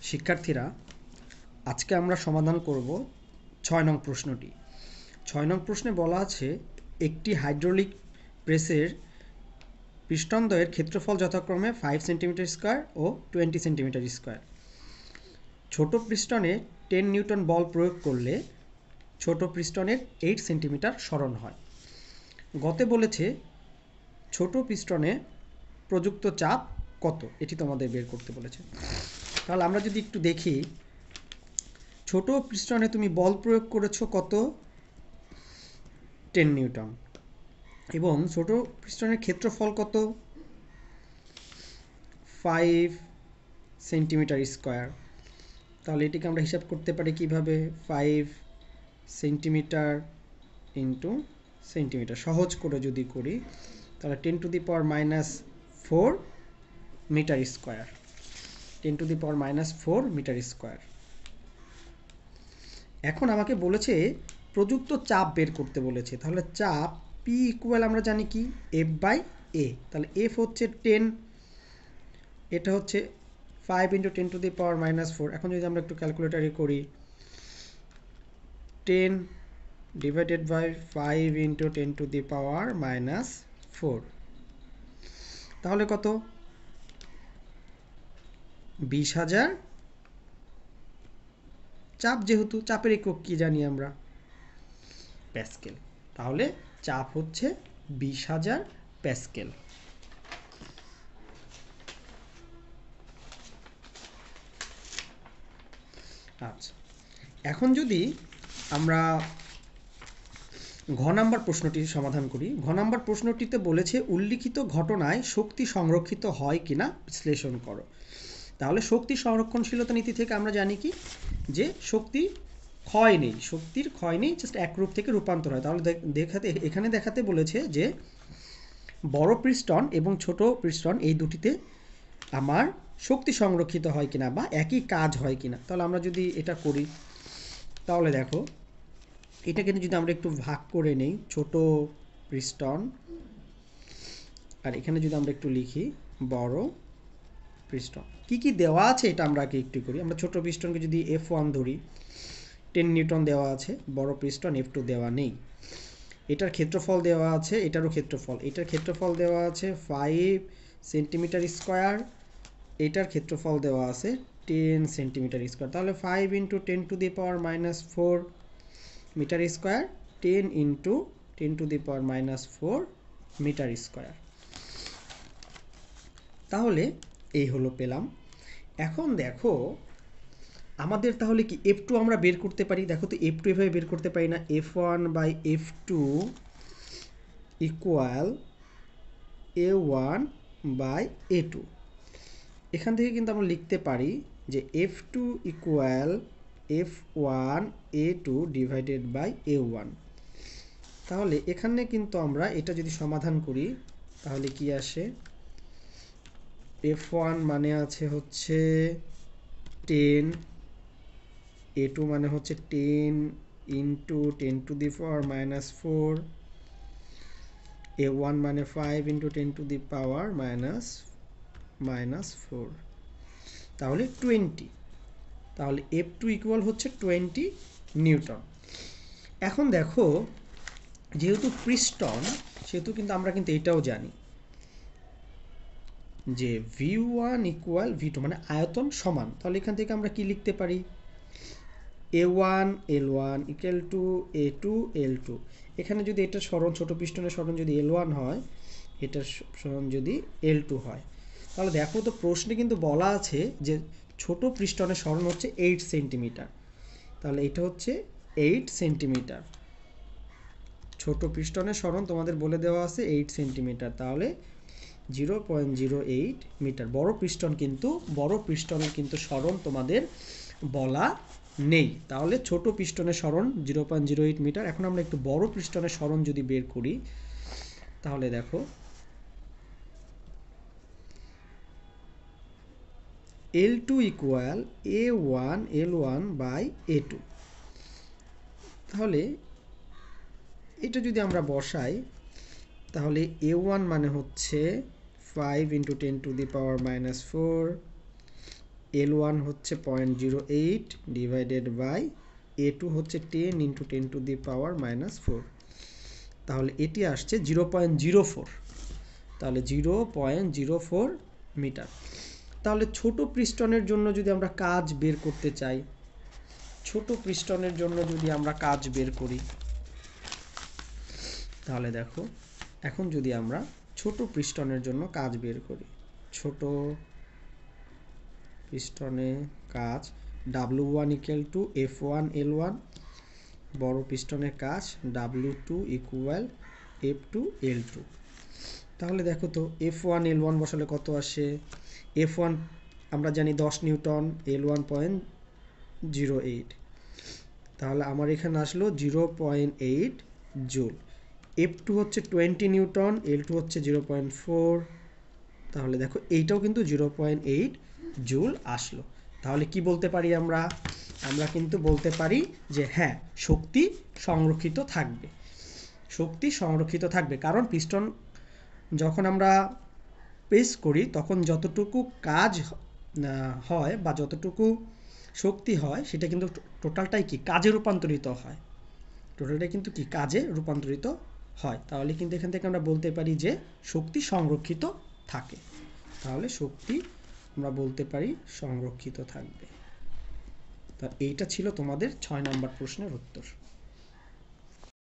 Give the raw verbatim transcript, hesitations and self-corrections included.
শিক্ষার্থীরা, আজকে আমরা সমাধান করব ছয় নং প্রশ্নটি। ছয় নং প্রশ্নে বলা আছে একটি হাইড্রোলিক প্রেসের পিস্টনদ্বয়ের ক্ষেত্রফল যথাক্রমে ফাইভ সেন্টিমিটার স্কোয়ার ও টোয়েন্টি সেন্টিমিটার স্কোয়ার। ছোট পিস্টনে টেন নিউটন বল প্রয়োগ করলে ছোট পিস্টনের এইট সেন্টিমিটার সরণ হয়। গতে বলেছে ছোট পিস্টনে প্রযুক্ত চাপ কত, এটি তোমাদের বের করতে বলেছে। তাহলে আমরা যদি একটু দেখি, ছোট পিস্টনে তুমি বল প্রয়োগ করেছো কত, টেন নিউটন, এবং ছোট পিস্টনের ক্ষেত্রফল কত, ফাইভ সেন্টিমিটার স্কোয়ার। তাহলে এটিকে আমরা হিসাব করতে পারি কিভাবে, ফাইভ সেন্টিমিটার ইন্টু সেন্টিমিটার। সহজ করে যদি করি তাহলে ten to the power minus four metre square, ten to the power minus four metre square. এখন আমাকে বলেছে প্রযুক্ত চাপ বের করতে বলেছে। তাহলে চাপ পি ইকুয়াল আমরা জানি কি, এফ বাই এ। তাহলে এফ হচ্ছে টেন, এটা হচ্ছে five into ten to the power minus four. এখন যদি আমরা একটু ক্যালকুলেটারে করি, ten divided by five into ten to the power minus four, তাহলে কত, বিশ হাজার। চাপ যেহেতু, চাপের একক কি জানি আমরা, প্যাসকেল। তাহলে চাপ হচ্ছে বিশ হাজার প্যাসকেল। আচ্ছা, এখন যদি আমরা ঘ নাম্বার প্রশ্নটি সমাধান করি। ঘ নাম্বার প্রশ্নটিতে বলেছে উল্লিখিত ঘটনায় শক্তি সংরক্ষিত হয় কিনা বিশ্লেষণ করো। তাহলে শক্তি সংরক্ষণশীলতা নীতি থেকে আমরা জানি কি, যে শক্তি ক্ষয় নেই, শক্তির ক্ষয় নেই, জাস্ট এক রূপ থেকে রূপান্তর হয়। তাহলে দেখাতে, এখানে দেখাতে বলেছে যে বড় পিস্টন এবং ছোট পিস্টন এই দুটিতে আমার শক্তি সংরক্ষিত হয় কিনা বা একই কাজ হয় কিনা। তাহলে আমরা যদি এটা করি, তাহলে দেখো এটা কিন্তু যদি আমরা একটু ভাগ করে নেই, ছোট পিস্টন, আর এখানে যদি আমরা একটু লিখি বড় পিস্টন, কি কি দেওয়া আছে এটা আমরা আগে একটু করি। আমরা ছোট পিস্টনকে যদি এফ ওয়ান ধরি, টেন নিউটন দেওয়া আছে, বড় পিস্টন এফ টু দেওয়া নেই। এটার ক্ষেত্রফল দেওয়া আছে, এটারও ক্ষেত্রফল, এটার ক্ষেত্রফল দেওয়া আছে ফাইভ সেন্টিমিটার স্কোয়ার, এটার ক্ষেত্রফল দেওয়া আছে টেন সেন্টিমিটার স্কোয়ার। তাহলে five into ten to the power minus four metre square, ten into ten to the power minus four metre square. তাহলে এই হলো পেলাম। এখন দেখো আমাদের তাহলে কি এফ টু আমরা বের করতে পারি। দেখো তো এফ টু এভাবে বের করতে পারি না, F one by F two equal A one by A two. এখান থেকে কিন্তু আমরা লিখতে পারি যে F two equal F one A two divided by A one. তাহলে এখানে কিন্তু আমরা এটা যদি সমাধান করি তাহলে কি আসে, এফ ওয়ান মানে আছে হচ্ছে টেন, এ টু মানে হচ্ছে ten into ten to the power minus four, A one মানে five into ten to the power minus minus four, তাহলে টোয়েন্টি। তাহলে এফ টু ইকুয়াল হচ্ছে টোয়েন্টি নিউটন। এখন দেখো যেহেতু পিস্টন, সেহেতু কিন্তু আমরা কিন্তু এটাও জানি যে V one equal V two, মানে আয়তন সমান। তাহলে এখান থেকে আমরা কি লিখতে পারি, A one L one equal to A two L two. এখানে যদি এটা সরণ, ছোট পিস্টনের সরণ যদি এল ওয়ান হয়, এটার সরণ যদি এল টু হয়, তাহলে দেখো তো প্রশ্নে কিন্তু বলা আছে যে ছোট পিস্টনের সরণ হচ্ছে এইট সেন্টিমিটার। তাহলে এটা হচ্ছে এইট সেন্টিমিটার, ছোট পিস্টনের সরণ তোমাদের বলে দেওয়া আছে এইট সেন্টিমিটার, তাহলে zero point zero eight metre. বড় পিস্টন কিন্তু, বড় পিস্টনের কিন্তু সরণ তোমাদের বলা নেই। তাহলে ছোট পিস্টনের সরণ zero point zero eight metre. এখন আমরা একটু বড় পিস্টনের সরণ যদি বের করি, তাহলে দেখো L two equal A one L one by A two. তাহলে এটা যদি আমরা বসাই, তাহলে এ ওয়ান মানে হচ্ছে five into ten to the power minus four, L one হচ্ছে point zero eight divided by A two হচ্ছে ten into ten to the power minus four, তাহলে এটি আসছে জিরো পয়েন্ট জিরো ফোর, তাহলে zero point zero four metre. তাহলে ছোট পিস্টনের জন্য যদি আমরা কাজ বের করতে চাই, ছোট পিস্টনের জন্য যদি আমরা কাজ বের করি, তাহলে দেখো এখন যদি আমরা ছোট পিস্টনের জন্য কাজ বের করি, ছোট পিস্টনে কাজ W one equal to F one L one, বড় পিস্টনের কাজ W two equal F two L two. তাহলে দেখো তো এফ ওয়ান এল ওয়ান বসালে কত আসে, এফ ওয়ান আমরা জানি দশ নিউটন, L one point zero eight, তাহলে আমার এখানে আসলো zero point eight joule. F two হচ্ছে টোয়েন্টি নিউটন, এল টু হচ্ছে জিরো পয়েন্ট ফোর, তাহলে দেখো এইটাও কিন্তু জিরো পয়েন্ট এইট জুল আসলো। তাহলে কি বলতে পারি আমরা, আমরা কিন্তু বলতে পারি যে হ্যাঁ শক্তি সংরক্ষিত থাকবে, শক্তি সংরক্ষিত থাকবে, কারণ পিস্টন যখন আমরা প্রেস করি তখন যতটুকু কাজ হয় বা যতটুকু শক্তি হয় সেটা কিন্তু টোটালটাই কি কাজে রূপান্তরিত হয়, টোটালটাই কিন্তু কি কাজে রূপান্তরিত হয়। তাহলে কিন্তু এখান থেকে আমরা বলতে পারি যে শক্তি সংরক্ষিত থাকে, তাহলে শক্তি আমরা বলতে পারি সংরক্ষিত থাকবে। তা এইটা ছিল তোমাদের ছয় নম্বর প্রশ্নের উত্তর।